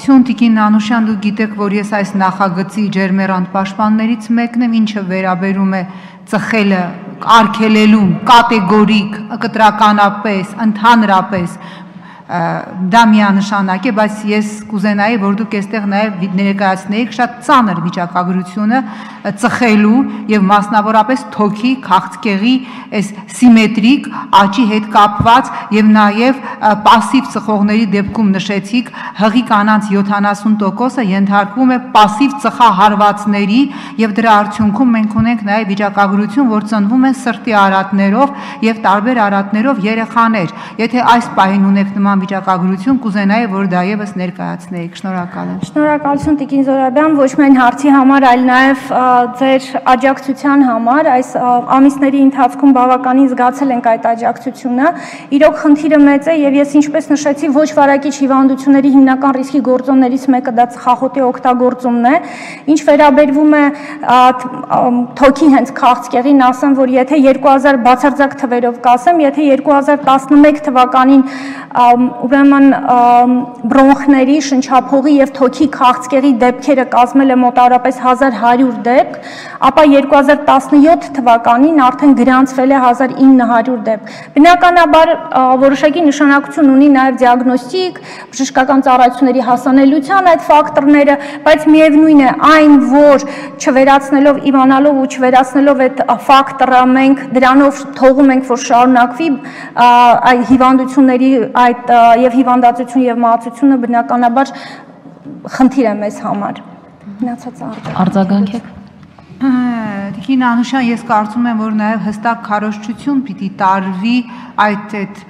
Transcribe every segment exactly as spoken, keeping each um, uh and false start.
Ողջույն Տիկին Անուշյան, դուք գիտեք, որ ես այս նախագծի ջերմեռանդ պաշտպաններից մեկն եմ, ինչը վերաբերում է ծխելը արգելելուն կատեգորիկ, կտրականապես, ընդհանրապես դա միանշանակ է, բայց ես կուզենայի, որ դուք այստեղ նաև ներկայացնեիք շատ ծանր վիճակագրությունը ծխելու եւ մասնավորապես թոքի, քաղցկեղի այս սիմետրիկ աճի հետ կապված եւ նաեւ пассив ծխողների դեպքում նշեցիք հղի կանանց յոթանասուն տոկոսը ենթարկվում է пассив ծխահարվածների եւ դրա արդյունքում մենք ունենք նաեւ վիճակագրություն, որ ծնվում են սրտի արատներով եւ տարբեր արատներով երեխաներ։ Եթե այս պահին ունեք նման վիճակագրություն, կուզենայի, որ դա եւս ներկայացնեիք։ Շնորհակալ եմ։ Շնորհակալություն Տիկին Զորաբյան, ոչ միայն հարցի համար, այլ նաեւ ձեր աջակցության համար։ Այս ամիսների ընթացքում բավականին զգացել ենք այդ աջակցությունը։ Իրոք խնդիրը մեծ է եւ ես ինչպես նշեցի, ոչ վարակիչ հիվանդությունների հիմնական ռիսկի գործոններից մեկը դա ծխախոտի օգտագործումն է։ Ինչ վերաբերվում է թոքի հենց քաղցկեղին, ասեմ, որ եթե երկու հազար բացարձակ թվերով կասեմ, եթե երկու հազար տասնմեկ թվականին ուրեմն բրոնխների, շնչափողի եւ թոքի քաղցկեղի դեպքերը կազմել է մոտավորապես հազար հարյուր դեպք, ապա երկու հազար տասնյոթ թվականին արդեն գրանցվել է հազար ինը հարյուր դեպք։ Բնականաբար որոշակի նշանակություն ունի նաեւ դիագնոստիկ, բժշկական ծառայությունների հասանելիության այդ ֆակտորները, բայց միևնույն է այն, որ չվերացնելով, իմանալով ու չվերացնելով այդ ֆակտորը մենք դրանով թողում ենք, որ շարունակվի այդ հիվանդությունների այդ եւ հիվանդացություն եւ մահացությունը բնականաբար խնդիր է մեզ համար։ Մնացած արձագանքեք։ Տիկին Անուշյան, ես կարծում եմ, որ նաեւ հստակ քարոզչություն պիտի տարվի այդ այդ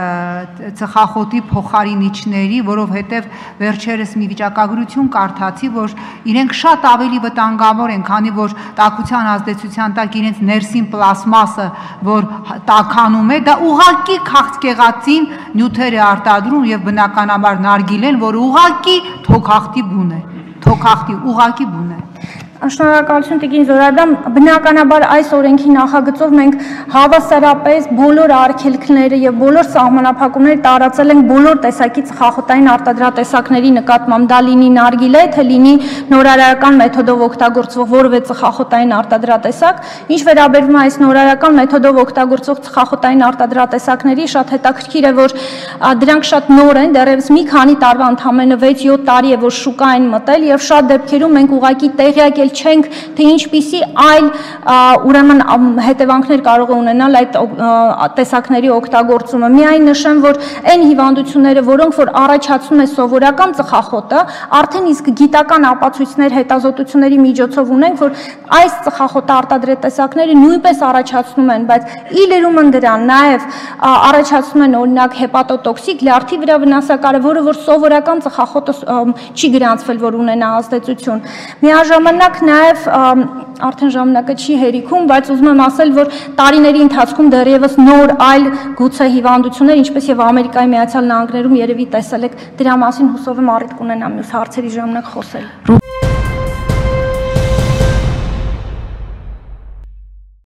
ծխախոտի փոխարինիչների, որովհետև վերջերս մի վիճակագրություն կարդացի, որ իրենք շատ ավելի վտանգավոր են, քանի որ տաքության ազդեցության տակ իրենց ներսին պլաստմասը, որ տաքանում է, դա ուղղակի քաղցկեղածին նյութեր է արտադրում եւ բնականաբար նարգիլեն, որ ուղղակի թոքախտի բուն է, թոքախտի ուղղակի բուն է։ Շնորհակալություն Տիկին Զորաբյան, բնականաբար այս օրենքի նախագծով մենք հավասարապես բոլոր արգելքները եւ բոլոր սահմանափակումները տարածել ենք բոլոր տեսակի ծխախոտային արտադրատեսակների նկատմամբ, դա լինի նարգիլե, թե լինի նորարարական մեթոդով օգտագործվող որևէ ծխախոտային արտադրատեսակ։ Ինչ վերաբերվում է այս նորարարական մեթոդով օգտագործվող ծխախոտային արտադրատեսակների, շատ հետաքրքիր է, որ դրանք շատ նոր են, դեռևս մի քանի տարվա ընդամենը վեց-յոթ տարի է, որ շուկա են մտել եւ շատ դեպքերում մենք ուղղակի տեղյակ չենք, թե ինչպիսի այլ ուրեմն հետևանքներ կարող է ունենալ այդ տեսակների օգտագործումը։ Միայն նշեմ, որ այն հիվանդությունները, որոնք որ առաջացնում է սովորական ծխախոտը, արդեն իսկ գիտական ապացույցներ հետազոտությունների միջոցով ունենք, որ այս ծխախոտը արտադրատեսակները նույնպես առաջացնում են, բայց ի լրումն դրան նաև առաջացնում են օրինակ հեպատոտոքսիկ, լյարդի վրա վնասակար, որը որ սովորական ծխախոտը չի գրանցվել, որ ունենա ազդեցություն։ Միաժամանակ նաև արդեն ժամանակը չի հերիքում, բայց ուզում եմ ասել, որ տարիների ընթացքում դեռևս նոր այլ գուցե հիվանդություններ, ինչպես եւ Ամերիկայի Միացյալ Նահանգներում երևի տեսել եք, դրա մասին հուսով եմ առիթ կունենամ մյուս հարցերի ժամանակ խոսել։